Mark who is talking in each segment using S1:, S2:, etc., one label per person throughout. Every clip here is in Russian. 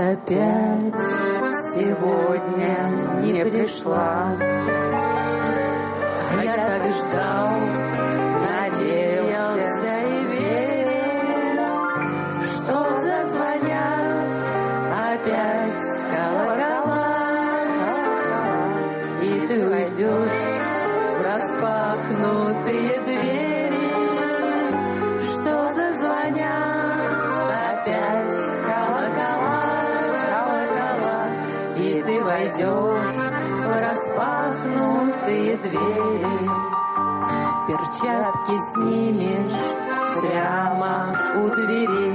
S1: опять сегодня не пришла. Я так ждал, надеялся и верил, что зазвонят опять колокола, и ты уйдешь в распахнутые двери, что зазвонят опять колокола, и ты войдешь в распахнутые двери. Перчатки снимешь прямо у дверей,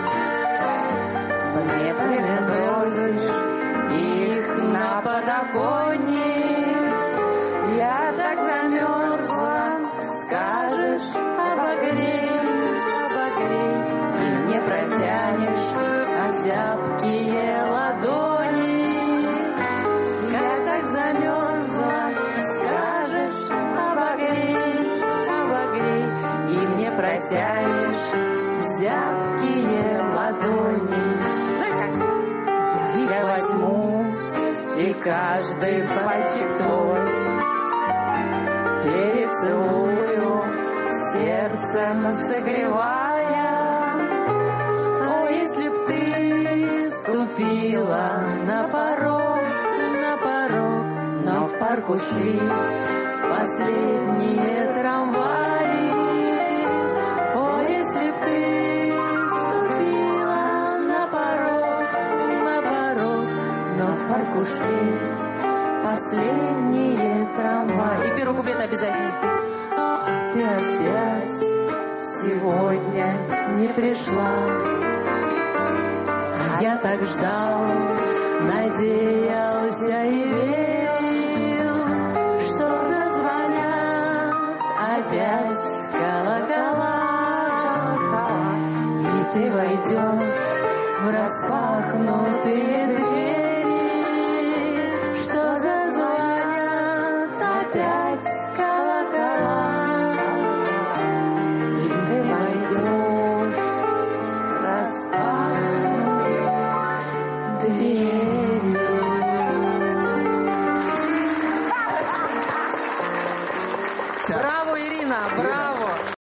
S1: мне бросишь их на подоконник. Я так замерзла, скажешь, обогрей, обогрей, и мне протянешь зябкие ладони. Я так замерзла, скажешь, обогрей, обогрей, и мне протянешь зябкие ладони. Я возьму и каждый пальчик твой перецелую, сердцем согревая. О, если б ты ступила на порог, но в парк ушли последние трамваи. О, если б ты ступила на порог, но в парк ушли последние трамваи. И первый куплет обязательно ты. А ты опять сегодня не пришла. А я так ждал, надеялся и верил, что зазвонят опять колокола, и ты войдешь в распахнутые двери.